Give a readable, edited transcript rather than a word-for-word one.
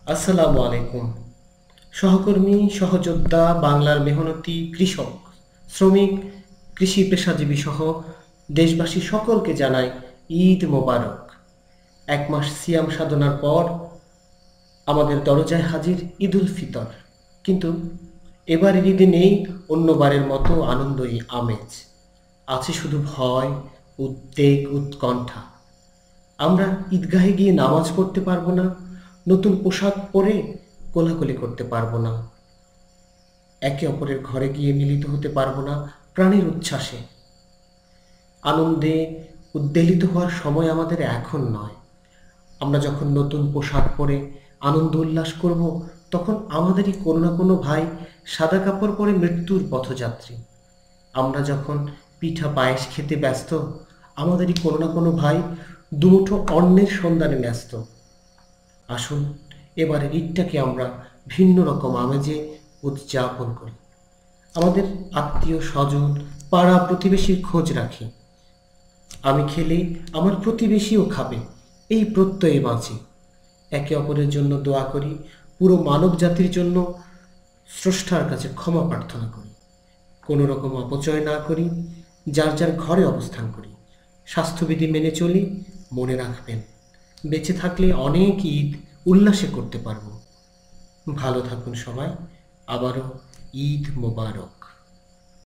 আসসালামু আলাইকুম। সহকর্মী, সহযোদ্ধা, বাংলার মেহনতি কৃষক, শ্রমিক, কৃষি পেশাজীবী সহ দেশবাসী সকলকে জানাই ঈদ মোবারক। ১ মাস সিয়াম সাধনার পর আমাদের দরজায় হাজির ঈদুল ফিতর। কিন্তু এবারের ঈদে নেই অন্যবারের মতো আনন্দই আমেজ। আছে শুধু ভয়, উদ্বেগ, উৎকণ্ঠা। আমরা ঈদগাহে গিয়ে নামাজ পড়তে পারবো না, নতুন পোশাক পরে কোলাকুলি করতে পারবো না, একে অপরের ঘরে গিয়ে মিলিত হতে পারবো না প্রাণের উচ্ছ্বাসে। আনন্দে উদ্বেলিত হওয়ার সময় আমাদের এখন নয়। আমরা যখন নতুন পোশাক পরে আনন্দ উল্লাস করব, তখন আমাদেরই কোনো না কোনো ভাই সাদা কাপড় পরে মৃত্যুর পথযাত্রী। আমরা যখন পিঠা পায়েস খেতে ব্যস্ত, আমাদেরই কোনো না কোনো ভাই দুমুঠো অন্নের সন্ধানে ব্যস্ত। আসুন এবারের ঈদটাকে আমরা ভিন্ন রকম আমেজে উদযাপন করি। আমাদের আত্মীয় স্বজন, পাড়া প্রতিবেশীর খোঁজ রাখি। আমি খেলে আমার প্রতিবেশীও খাবে, এই প্রত্যয়ে বাঁচি। একে অপরের জন্য দোয়া করি, পুরো মানব জাতির জন্য স্রষ্টার কাছে ক্ষমা প্রার্থনা করি। কোনো রকম অপচয় না করি, যার যার ঘরে অবস্থান করি। স্বাস্থ্যবিধি মেনে চলি। মনে রাখবেন, বেঁচে থাকলে অনেক ঈদ উল্লাসে করতে পারবো। ভালো থাকুন সবাই। আবারও ঈদ মোবারক।